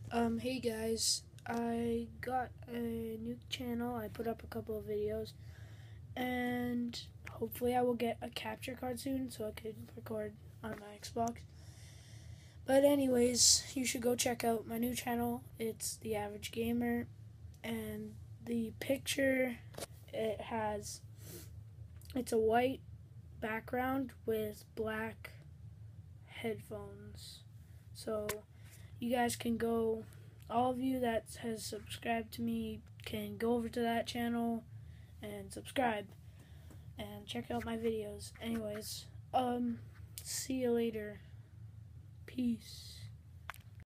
Hey guys, I got a new channel. I put up a couple of videos, and hopefully, I will get a capture card soon so I could record on my Xbox. But, anyways, you should go check out my new channel. It's The Average Gamer, and the picture it has it's a white background with black headphones. So, you guys can go, all of you that has subscribed to me can go over to that channel and subscribe and check out my videos. Anyways, see you later. Peace.